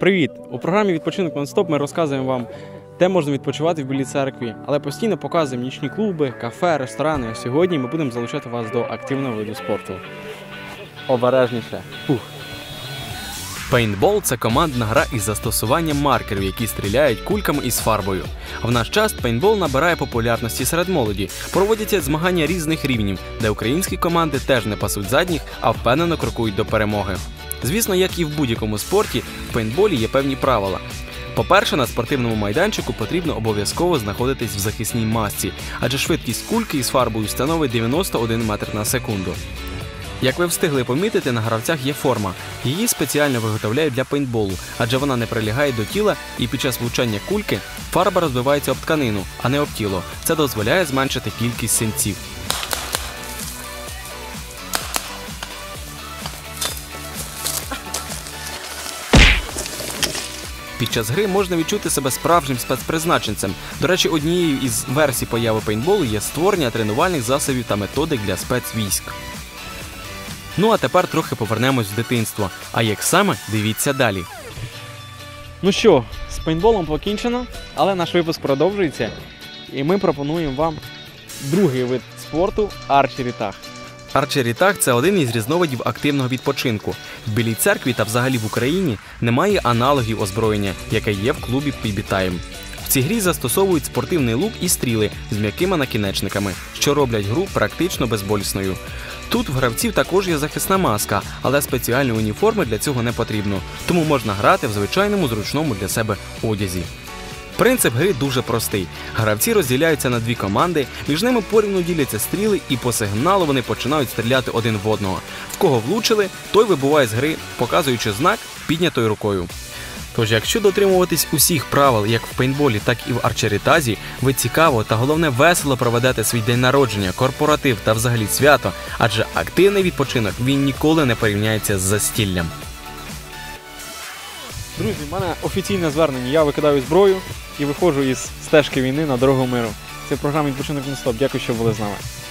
Привіт! У програмі «Відпочинок нон-стоп» ми розказуємо вам, де можна відпочивати в Білій Церкві, але постійно показуємо нічні клуби, кафе, ресторани. А сьогодні ми будемо залучати вас до активного виду спорту. Обережніше. Пейнтбол – це командна гра із застосуванням маркерів, які стріляють кульками із фарбою. В наш час пейнтбол набирає популярності серед молоді. Проводяться змагання різних рівнів, де українські команди теж не пасуть задніх, а впевнено крокують до перемоги. Звісно, як і в будь-якому спорті, в пейнтболі є певні правила. По-перше, на спортивному майданчику потрібно обов'язково знаходитись в захисній масці, адже швидкість кульки із фарбою становить 91 метр на секунду. Як ви встигли помітити, на гравцях є форма. Її спеціально виготовляють для пейнтболу, адже вона не прилягає до тіла і під час влучання кульки фарба розбивається об тканину, а не об тіло. Це дозволяє зменшити кількість синців. Під час гри можна відчути себе справжнім спецпризначенцем. До речі, однією із версій появи пейнтболу є створення тренувальних засобів та методик для спецвійськ. Ну а тепер трохи повернемось в дитинство. А як саме, дивіться далі. Ну що, з пейнтболом покінчено, але наш випуск продовжується. І ми пропонуємо вам другий вид спорту – арчері-таг. Арчері-таг – це один із різновидів активного відпочинку. В Білій Церкві та взагалі в Україні немає аналогів озброєння, яке є в клубі PB Time. В цій грі застосовують спортивний лук і стріли з м'якими накінечниками, що роблять гру практично безболісною. Тут в гравців також є захисна маска, але спеціальної уніформи для цього не потрібно, тому можна грати в звичайному зручному для себе одязі. Принцип гри дуже простий. Гравці розділяються на дві команди, між ними порівну діляться стріли і по сигналу вони починають стріляти один в одного. В кого влучили, той вибуває з гри, показуючи знак піднятою рукою. Тож, якщо дотримуватись усіх правил як в пейнтболі, так і в арчері-тазі, ви цікаво та головне весело проведете свій день народження, корпоратив та взагалі свято, адже активний відпочинок він ніколи не порівняється з застіллям. Друзі, в мене офіційне звернення. Я викидаю зброю і виходжу із стежки війни на дорогу миру. Це програма «Відпочинок нон-стоп». Дякую, що були з нами.